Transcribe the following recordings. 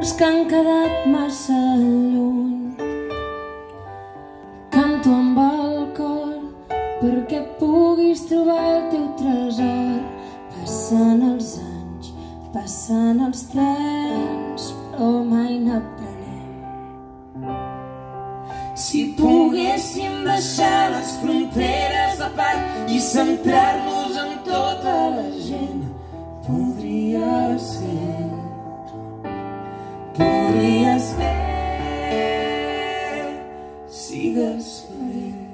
els que han quedat massa lluny. Canto amb el cor perquè puguis trobar el teu tresor. Passen els anys, passen els trens, però mai n'aprenem. Si poguéssim deixar les fronteres a part i centrar-nos en tota la gent, podria ser, sigues feliç.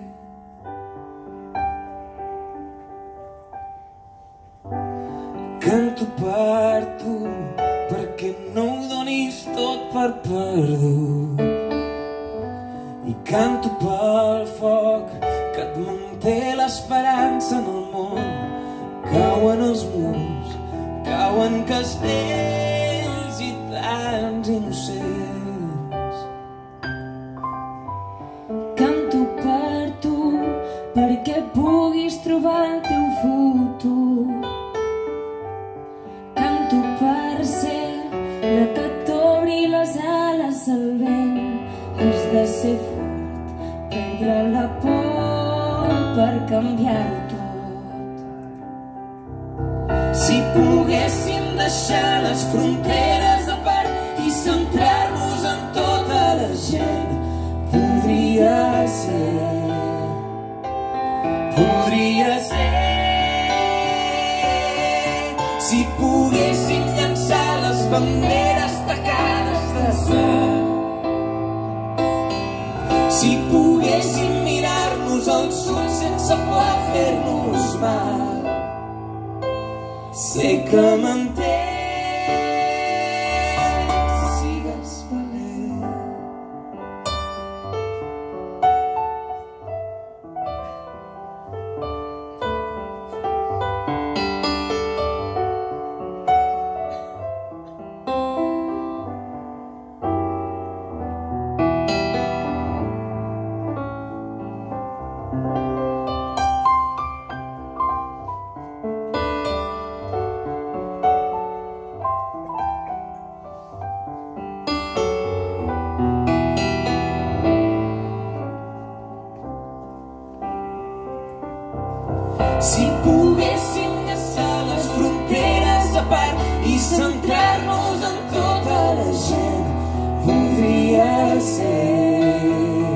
Canto per tu perquè no ho donis tot per perdut, i canto pel foc que et manté l'esperança en el món. Cauen els murs, cauen castells i tants innocents. Canto per tu perquè puguis trobar el teu futur. Canto per ser la que t'obri les ales al vent. Has de ser fort, perdre la por per canviar-ho tot. Si poguéssim deixar les fronteres a part i centrar-nos en tota la gent, podria ser, si poguéssim llançar les banderes tacades de sang, si poguéssim mirar-nos als ulls sense por a fer-nos mal. Sé que m'entens, sigues valent. Si poguéssim deixar les fronteres a part i centrar-nos en tota la gent, podria ser,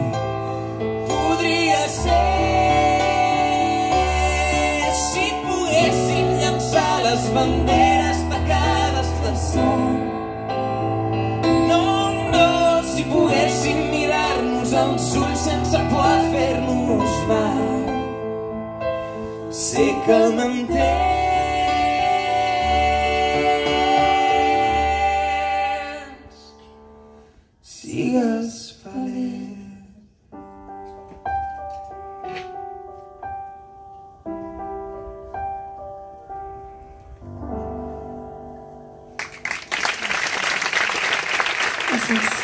si poguéssim llançar les banderes tacades de sang. No, si poguéssim mirar-nos als ulls sense por a fer-nos mal. Sé que m'entens, sigues valent. Gràcies.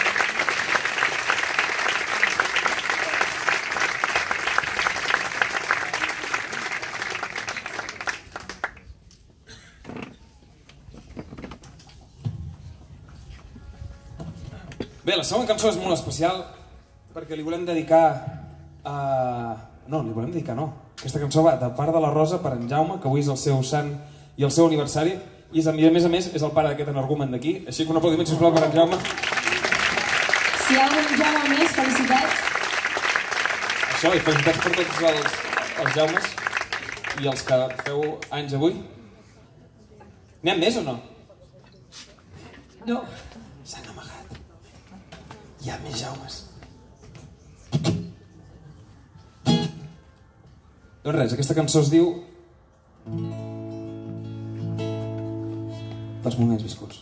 Bé, la següent cançó és molt especial perquè li volem dedicar a... Aquesta cançó va de part de la Rosa per en Jaume, que avui és el seu sant i el seu aniversari, i a més a més és el pare d'aquest energumen d'aquí, així que un aplaudiment, sisplau, per en Jaume. Si hi ha algun Jaume més, felicitats. Això, i felicitats per tots els Jaumes i els que feu anys avui. N'hi ha més o no? No. S'han amagat. Hi ha més Jaumes. Doncs res, aquesta cançó es diu dels moments viscuts.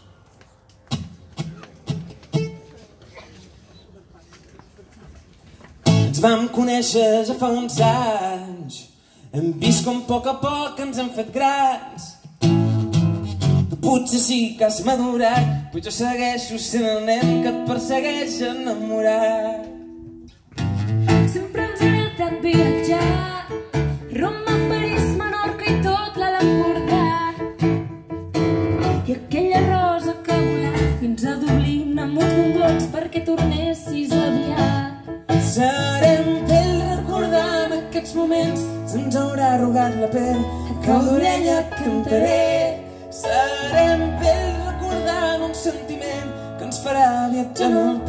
Ens vam conèixer ja fa uns anys, hem vist com a poc ens hem fet grans. Potser sí que has madurat, però jo segueixo sent el nen que et persegueix enamorat. Sempre ens ha agradat viatjar, Roma, París, Menorca i tot l'Alt Empordà. I aquella rosa que ha volat fins de Dublín amb uns bombons perquè tornessis aviat. Serem pell recordant aquests moments, se'ns haurà arrugat la pell, a cau d'orella et cantaré. Serem pell recordant un sentiment que ens farà viatjar en el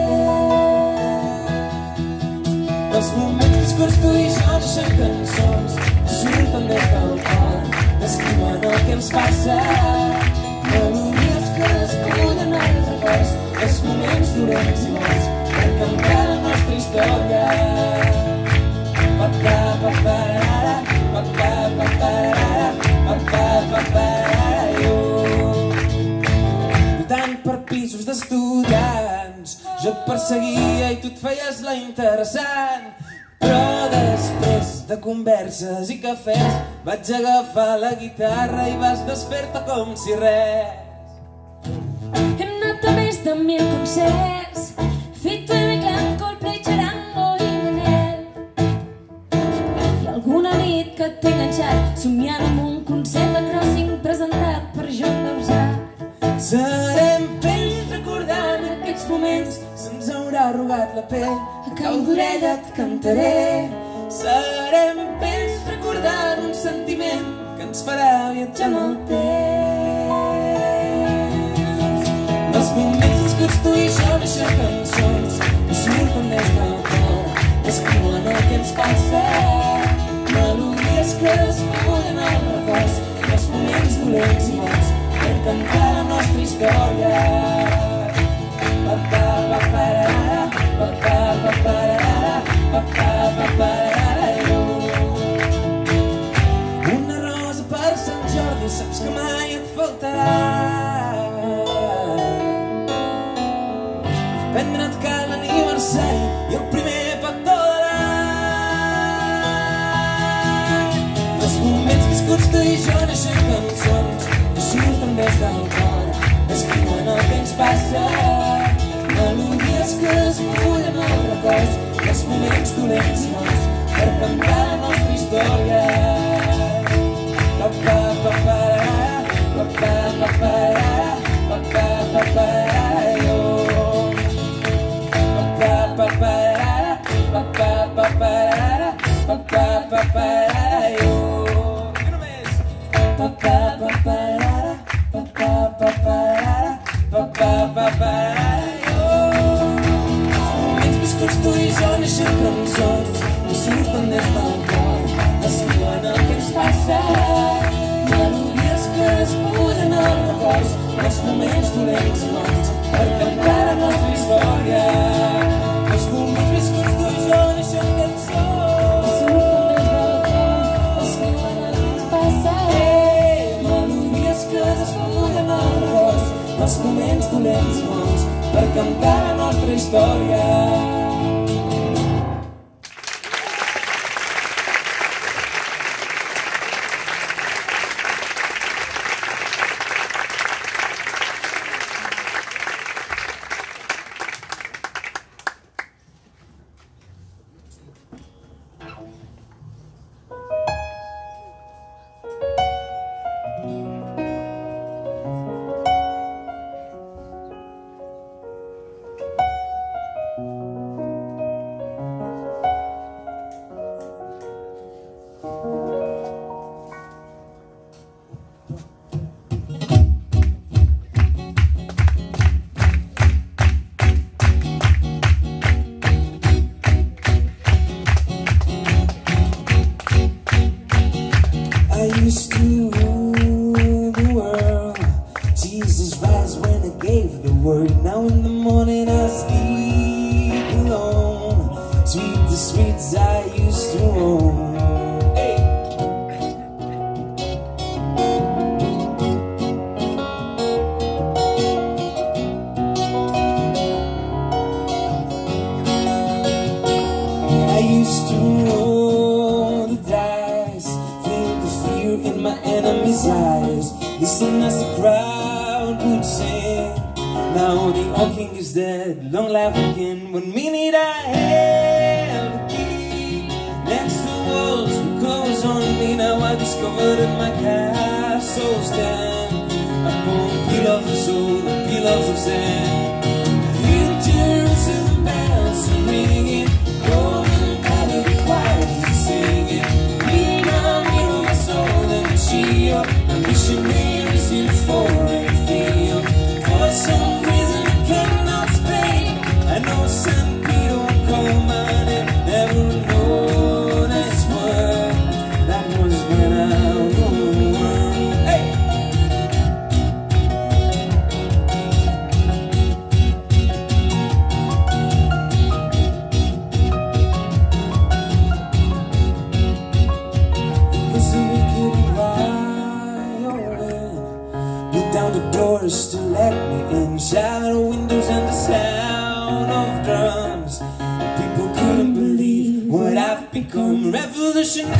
temps. Els moments viscuts tu i jo deixen cançons que surten des del cor, descriuen el que ens passa, melodies que despullen els records, els moments dolents i bons per cantar la nostra història. Lluitant per pisos d'estudiants, jo et perseguia i tu et feies la interessant. Però després de converses i cafès vaig agafar la guitarra i vas desfer-te com si res. Hem anat a més de 1000 concerts, Fito i Clan, Coldplay, Charango i Manel. I alguna nit que t'he enganxat somiant amb un concert de Crossing presentat per Joan Dausà. Serem pells recordant aquests moments, se'ns haurà arrugat la pell, a cau d'orella et cantaré. Serem pells recordant un sentiment que ens farà viatjar en el temps. Els moments viscuts tu i jo deixen cançons que surten des del cor, descriuen el que ens passa, melodies que despullen els records, els moments dolents i bons per cantar la nostra història. Una rosa per Sant Jordi, saps que mai et faltarà. Prendre't cada aniversari i el primer petó de l'any. Els moments viscuts tu i jo neixen cançons que surten des del cor, descriuen el que ens passa, melodies que despullen els records, els moments dolents i bons per cantar la nostra història. Tu i jo neixen cançons que surten des del cor, descriuen el que ens passa, melodies que despullen els records, els moments dolents i bons per cantar la nostra història. Els moments viscuts tu i jo neixen cançons que surten des del cor, descriuen el que ens passa, melodies que despullen els records, els moments dolents i bons per cantar la nostra història. Used to rule the world. Jesus rise when I gave the word. Now in the morning I sleep alone. Sweet the streets I used to roam. Hey. I used to roll the dice, in my enemy's eyes, listen as the crowd would sing. Now the old king is dead, long life again. One minute I held the key, next the walls would close on me. Now I discovered that my castle stand upon pillars of soul and pillars of sand. Hear Jerusalem bells are ringing, Roman Catholic choirs are singing. Be my mirror, my soul and my shield, my missionaries in foreign field. For some reason I cannot speak, I know St. Peter won't call my name. Never know that's what, that was when I ruled the world. Hey! Cause a wicked violin blew down the doors to let me in. Shallow windows and the sound of drums. People couldn't believe what I've become. Revolutionaries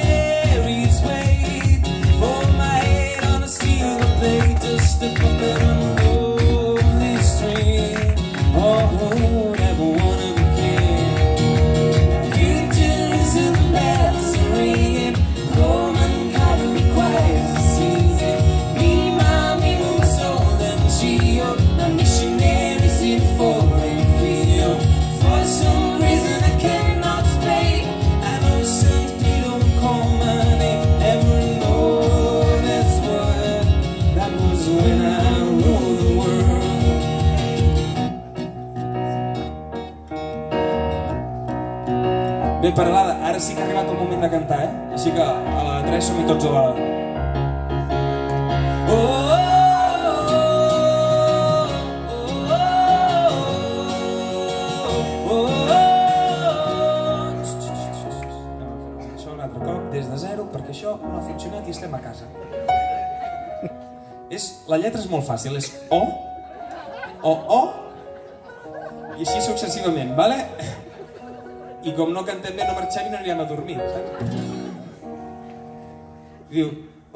wait for my head on a silver plate, just a puppet on a lonely string. Oh, never wanna be king. Hear Jerusalem bells are ringing, Roman Catholic choirs are singing. Be my mirror, my soul and my shield, my missionaries in foreign field. For some reason I cannot speak, I know St. Peter will call my name. Never know that's what, that was when I ruled the world. Bé, Peralada, ara sí que ha arribat el moment de cantar, eh? Així que a la 3 som-hi tots a la... Això un altre cop, des de zero, perquè això no ha funcionat i estem a casa. La lletra és molt fàcil, és O, i així successivament, vale? I com no cantem bé no marxem i no anirem a dormir, saps? Diu...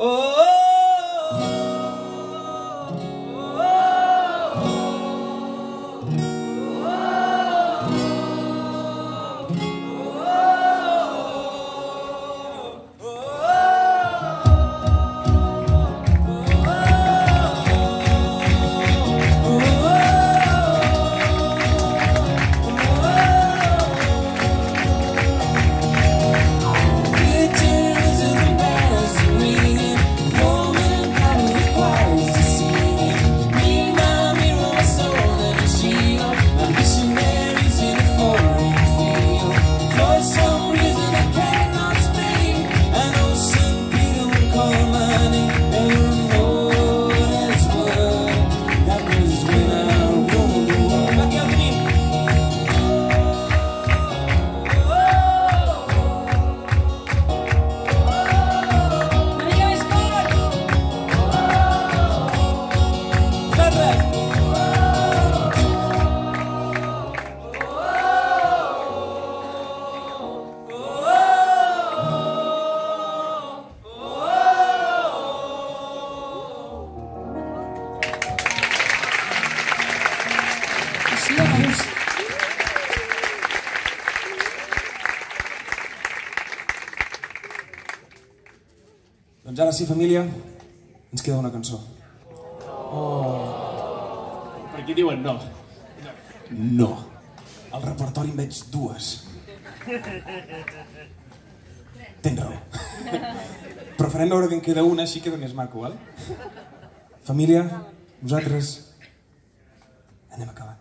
Doncs ara sí, família, ens queda una cançó. Per aquí diuen no. No. Al repertori en veig dues. Tens raó. Però farem veure que en queda una, així queda més maco, val? Família, nosaltres anem acabant.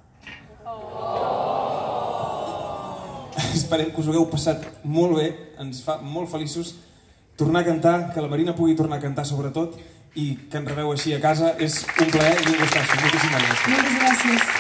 Esperem que us ho hagueu passat molt bé, ens fa molt feliços tornar a cantar, que la Marina pugui tornar a cantar sobretot, i que ens rebeu així a casa. És un plaer i un gustasso. Moltíssimes gràcies. Moltes gràcies.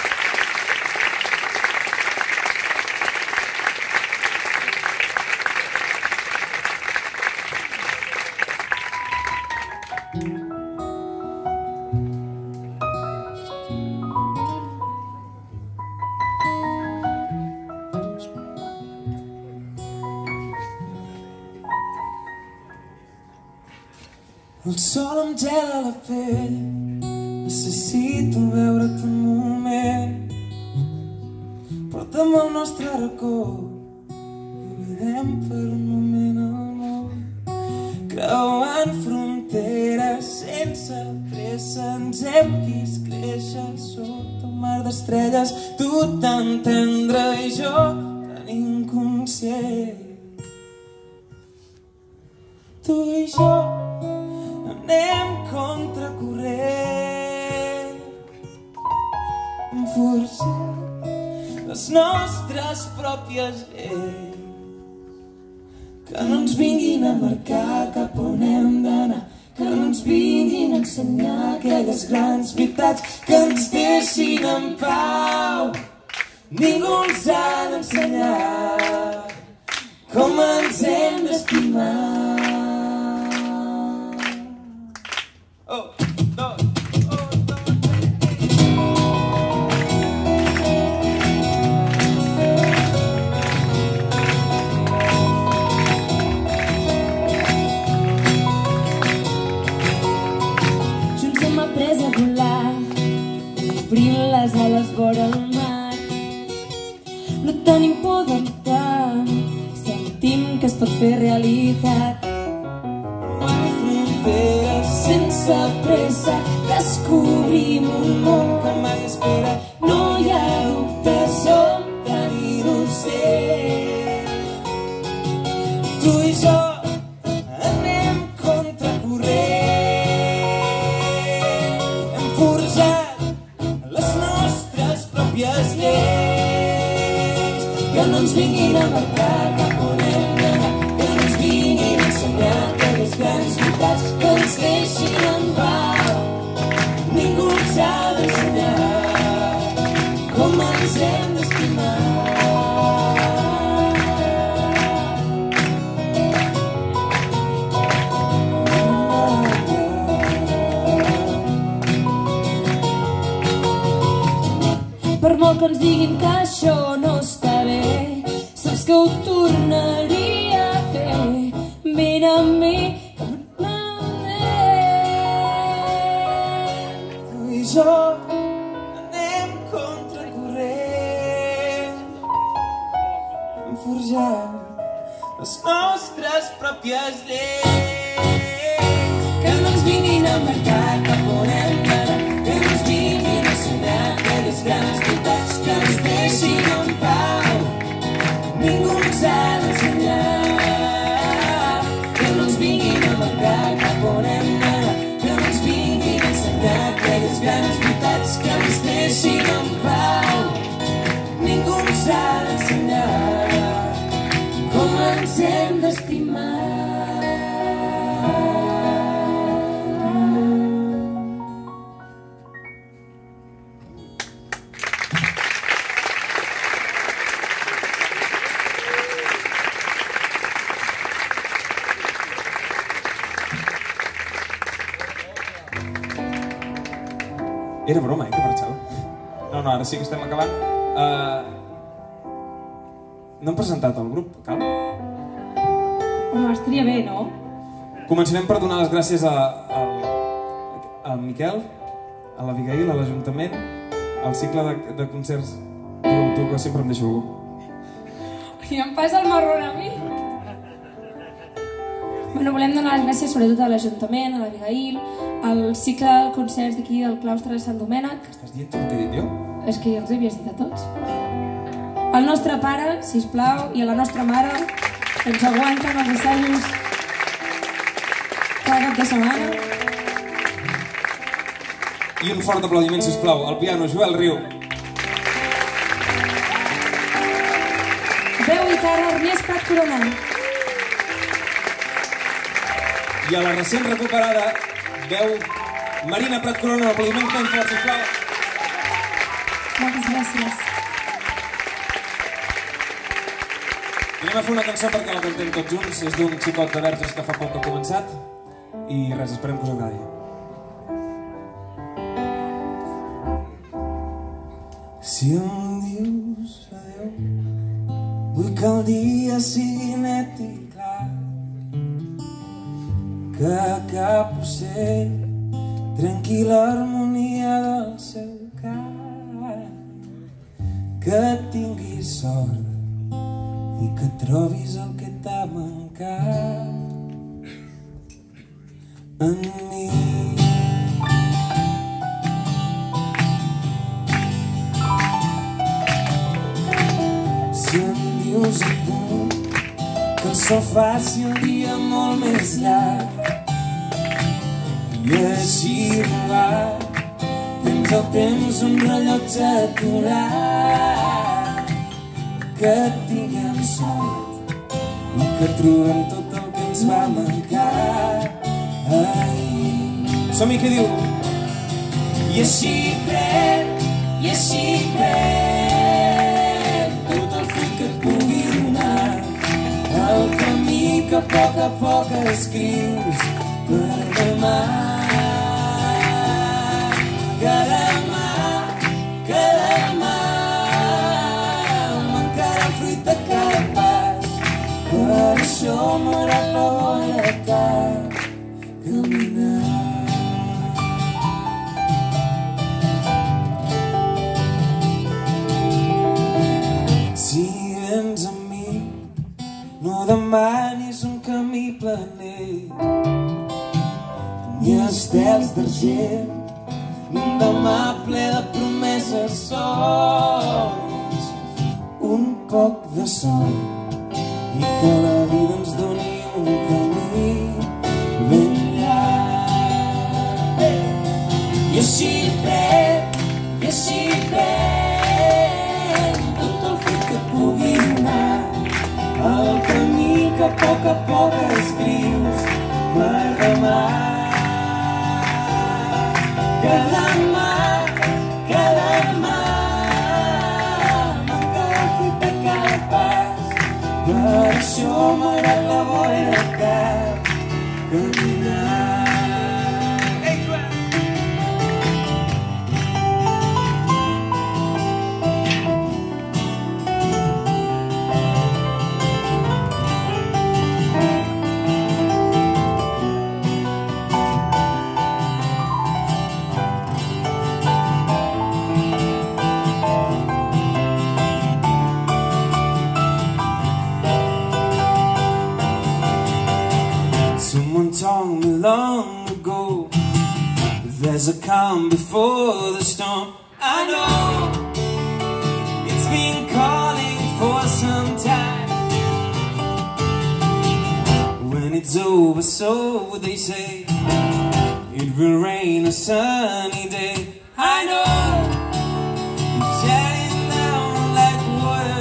El sol em gela la pell, necessito veure't un moment. Porta'm al nostre racó i oblidem per un moment el món. Creuant fronteres sense pressa ens tot un mar d'estrelles, tu tan tendre i jo tan inconscient. Tu i jo anem contracorrent, hem forjat les nostres pròpies lleis que no ens vinguin a marcar cap on hem d'anar, que no ens vinguin a ensenyar aquelles grans veritats que ens deixin en pau. Ningú ens ha d'ensenyar com ens hem d'estimar. Obrint les ales vora el mar, no tenim por d'entrar, sentim que es pot fer realitat. Fronteres sense pressa, descobrim un món que mai espera. No hi ha dubtes, som tan innocents. Tu i jo anem contracorrent, hem forjat les nostres pròpies lleis que no ens vinguin a marcar cap on hem d'anar, que no ens vinguin a ensenyar aquelles grans veritats que ens deixin en pau. Ningú ens ha d'ensenyar com ens hem d'estimar. Per molt que ens diguin que això no està bé, saps que ho tornaria a fer. Vine amb mi, tu i jo anem contracorrent, hem forjat les nostres pròpies lleis que no ens vinguin a marcar cap on hem d'anar, que no ens vinguin a ensenyar aquelles grans veritats que ens deixin en pau. Ningú ens ha d'ensenyar, que no ens vinguin a marcar cap on hem d'anar, que no ens vinguin a ensenyar aquelles grans veritats que ens deixin en pau. Ningú ens ha d'ensenyar com ens hem d'estimar. Era broma, que marxava. No, ara sí que estem acabant. No hem presentat el grup, cal? home, estaria bé, no? Començarem per donar les gràcies al Miquel, a l'Abigail, a l'Ajuntament, al cicle de concerts. Diu tu, que sempre em deixo algú. I em passa el marrón a mi. Bueno, volem donar les gràcies sobretot a l'Ajuntament, a l'Abigail, al cicle de concerts d'aquí del claustre de Sant Domènec. Estàs dient tot el que he dit jo? És que ja els havies dit a tots. Al nostre pare, sisplau, i a la nostra mare, que ens aguanten els assajos cada cap de setmana. I un fort aplaudiment, sisplau, al piano, Joel Riu. Veu i guitarra, Ernest Prat Corona. I a la recent recuperada veu Marina Prat Corona, un aplaudiment ben fort, sisplau. Moltes gràcies. I anem a fer una cançó perquè la cantem tots junts. És d'un xicot de Verges que fa poc que ha començat. I res, esperem que us agradi. Si em dius adeu, vull que el dia sigui net i clar, que cap ocell trenqui l'harmonia del seu cant, que tinguis sort i que trobis el que t'ha mancat en mi. posar-nos a punt, que el sol faci el dia molt més llarg. I així robar, tens el temps un rellotge aturat. Que tinguem sort i que trobem tot el que ens va mancar ahir. Som-hi, què diu? I així pren, i així pren tot el fruit que et pugui donar, el camí que a poc escrius per demà. Que demà m'encara el fruit de cada pas, per això m'agrada la boia que caminar. Sigue'ns amb mi, no demanis un camí planer, ni estels d'argent, un demà ple de promeses sols. Un poc de sort i que la vida ens doni un camí ben llarg. I així pren tot el fruit que et pugui donar, el camí que a poc escrius per demà. Que demà m'encara el fruit de cada pas, per això m'agrada la boira que caminar. Someone told me long ago, there's a calm before the storm. I know it's been calling for some time. When it's over, so they say, it will rain a sunny day. I know it's shining down like water.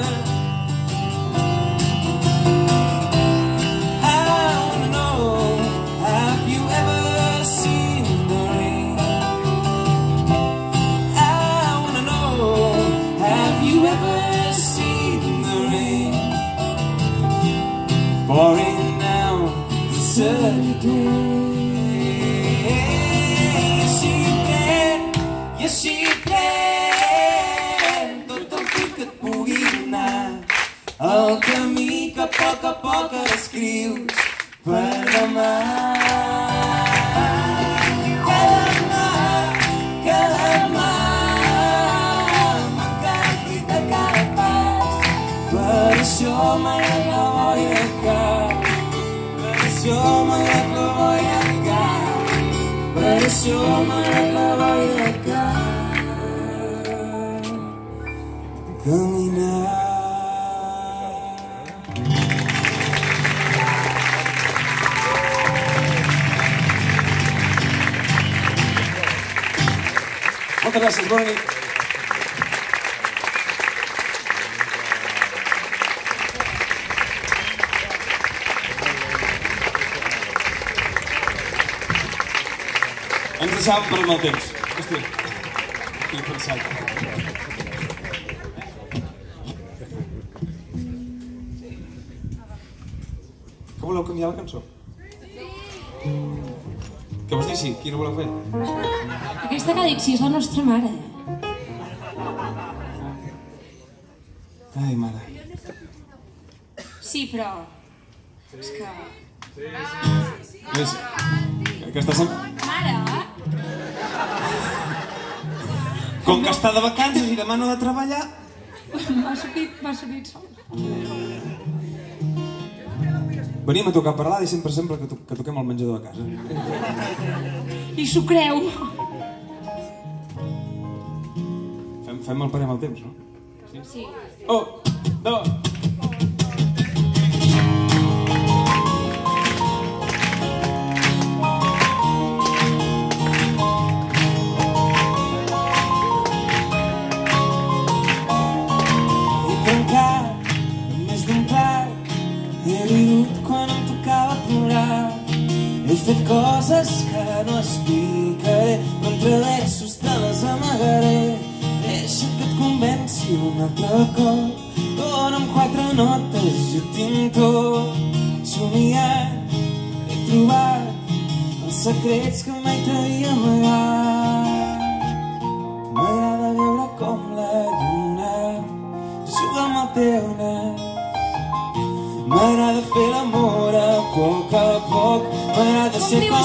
Pouring down the sunny day. I així pren tot el fruit que et pugui donar, el camí que a poc escrius per demà. Que demà m'encara el fruit de cada pas, per això m'agrada la boia que, per això m'agrada la boia que, per això m'agrada la boia que caminar. Moltes gràcies, bona nit. Ens deixàvem per mal temps. Hòstia, què he pensat? Que voleu canviar la cançó? Què vols dir, sí? Quina voleu fer? Aquesta que dic, sí, és la nostra mare. Ai, mare. Sí, però... és que... Ves, que està sent... Mare! Com que està de vacances i demà no ha de treballar... M'ha sortit sol. Venim a tocar per l'Ada i sempre sembla que toquem al menjador de casa. I s'ho creu. Fem el parem al temps, no? Sí. 1, 2... coses que no explicaré, però entre versos te les amagaré. Deixa que et convenci un altre cop, dona'm 4 notes, jo tinc tot. Somiat, he trobat els secrets que mai t'havia amagat. M'agrada veure com la lluna juga amb el teu nas. M'agrada fer l'amor a poc, m'agrada ser com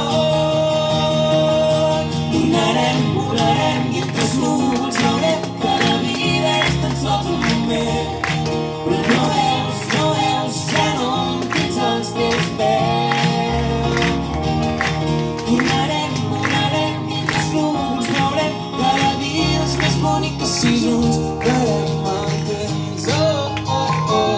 soc. Volarem, volarem i entre els núvols veurem que la vida és tan sols un moment. Però no veus, ja no em tens als teus peus. Volarem, volarem i entre els núvols veurem que la vida és més bonica si junts quedem el temps. Oh, oh, oh.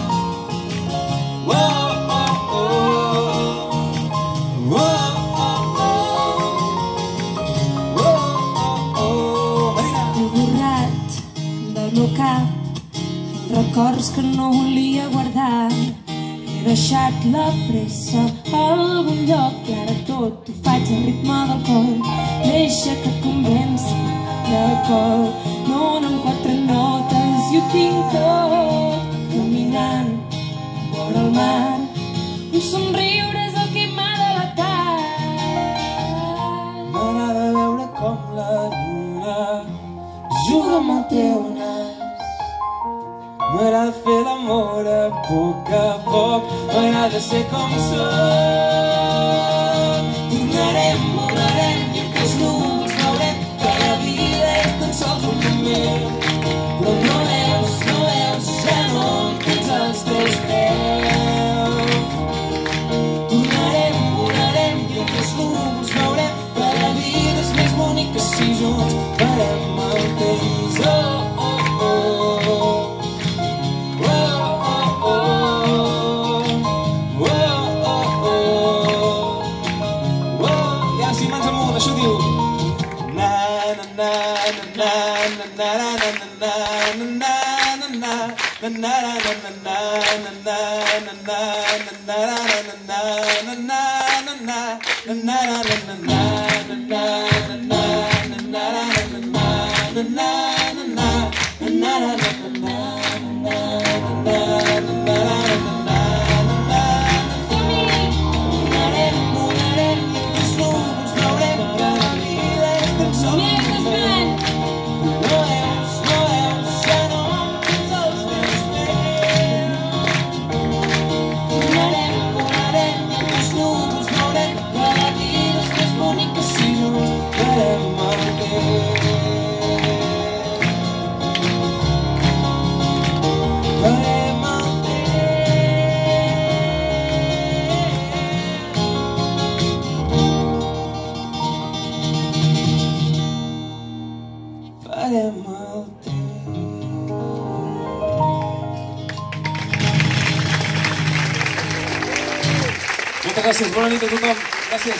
Records que no volia guardar. He deixat la pressa a algun lloc i ara tot ho faig al ritme del cor. Deixa que et convenci d'acord. Dona'm 4 notes i ho tinc tot. Caminant vora el mar, un somriure és el que m'ha delatat. M'agrada veure com la lluna juga amb el teu nas. M'agrada fer l'amor a poc, m'agrada ser com soc. Tornarem, volarem i entre els núvols veurem que la vida és tan sols un moment. Però no veus, ja no em tens als teus peus. Tornarem, volarem i entre els núvols veurem que la vida és més bonica si junts farem el temps. Oh, oh, oh. Moltes gràcies, bona nit a tothom. Gràcies.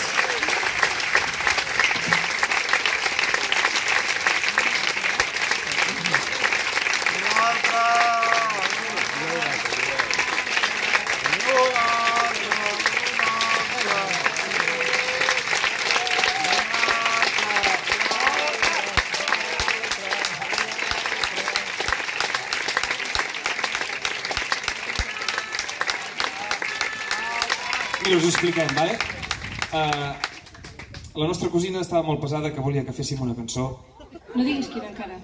Mira, us ho expliquem, vale? La nostra cosina estava molt pesada que volia que féssim una cançó. No diguis quina encara.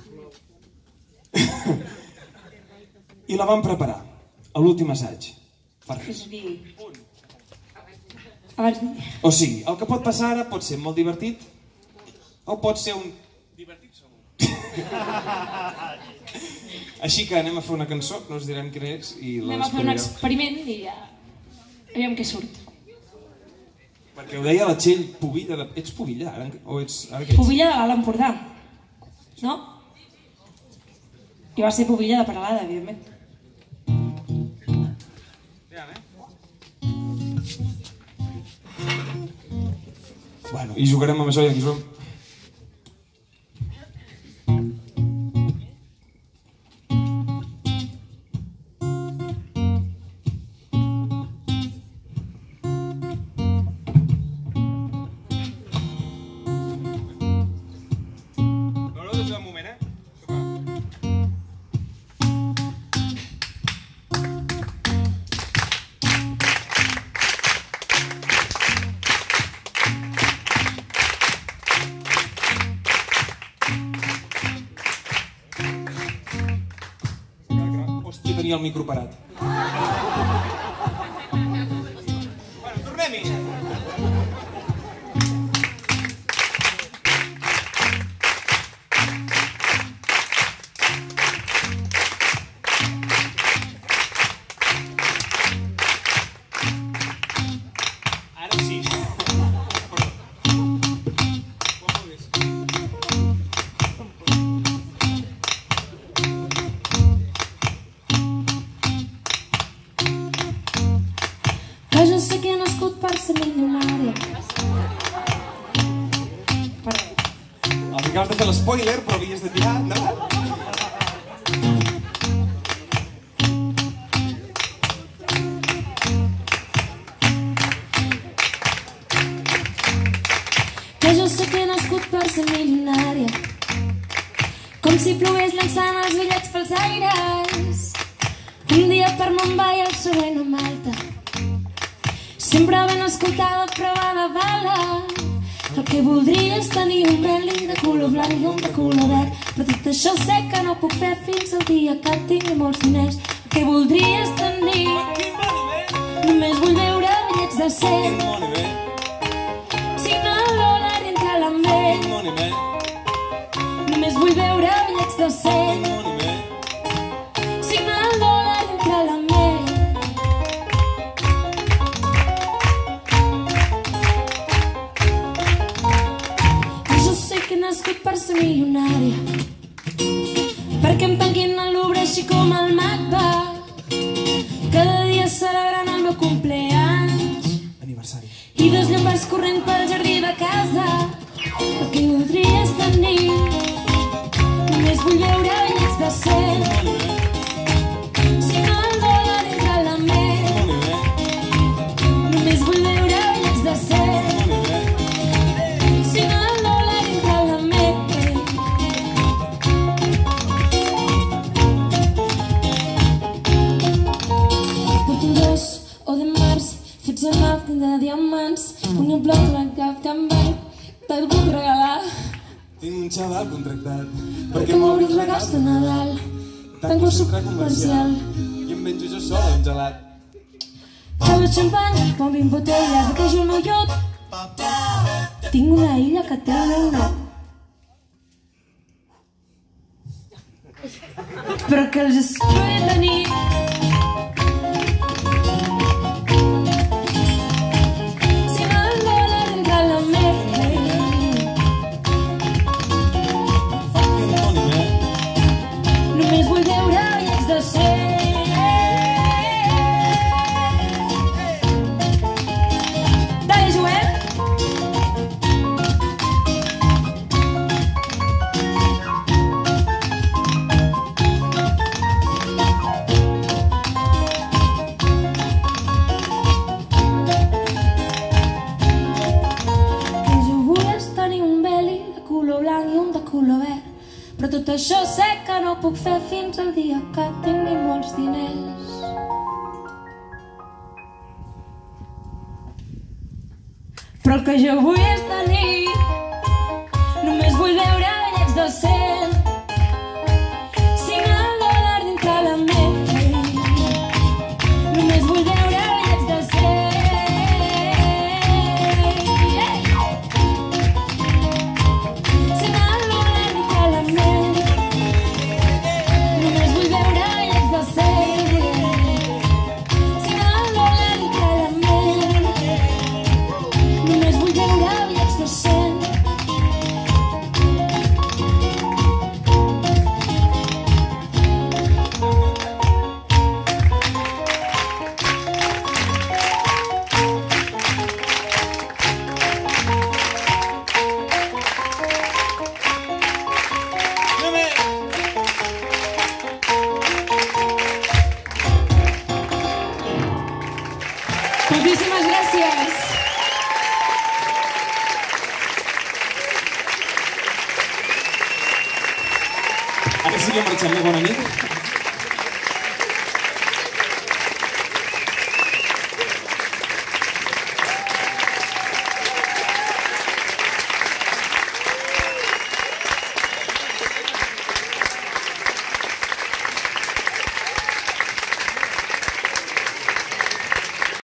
I la vam preparar, a l'últim assaig. Per És res. a dir... Abans... O sigui, el que pot passar ara pot ser molt divertit o pot ser un... Divertit segur. Així que anem a fer una cançó, no us direm quina és i la Anem a fer un descobrireu. experiment i ja... Aviam què surt. Perquè ho deia la Txell, Pubilla de... Ets Pubilla ara? O ets... Ara què ets? Pubilla de l'Alt Empordà. No? I va ser Pubilla de Peralada, evidentment. Bueno, i jugarem amb això i aquí som. tenia el micro parat. Bueno, tornem-hi. Ara sí. Que jo sé que he nascut per ser milionària. Els acabes de fer l'espoiler, però havies de tirar endavant. Que jo sé que he nascut per ser milionària. Com si plogués llançant els bitllets pels aires. Un dia per Mumbai, el següent a Malta. Sempre ben escoltada, prova de bala. El que voldria és tenir un Bentley de color blanc i un de color verd. Però tot això sé que no puc fer fins al dia que tingui molts diners. El que voldria és tenir... Només vull veure bitllets de 100. Signar el dòlar i entrar a l'ambient. Només vull veure bitllets de 100. Signar el dòlar i entrar a l'ambient. Nascut per ser milionària, perquè em tanquin al Louvre així com el Macbeth, cada dia celebrant el meu cumpleaños i dos llombards corrent pel jardí de casa. El que voldria és tenir, només vull veure bitllets de 100. Signar el dòlar entre a la ment. Només vull veure bitllets de 100. Fets amb màquin de diamants, un bloc blancat també te'l puc regalar. Tinc un xaval contractat perquè m'obri els regals de Nadal. Tanco el sucre comercial i em menjo jo sola un gelat. Beure xampany, bombin botelles, netejo el meu iot. Tinc una illa que té el meu nom, però que els vull tenir. Només vull veure bitllets de 100. Dale, Joel! Que jo vull és tenir un Bentley de color blanc i un de color verd. Però tot això sé que no puc fer fins al dia que tingui molts diners. Però el que jo vull és tenir, només vull veure bitllets de 100. Signar el dòlar dintre la ment. Només vull veure bitllets de 100. Signar el dòlar dintre la ment. Només vull veure bitllets de 100. Signar el dòlar dintre la ment. Només vull veure bitllets de 100. Moltíssimes gràcies. Ara sí que marxem, bona nit.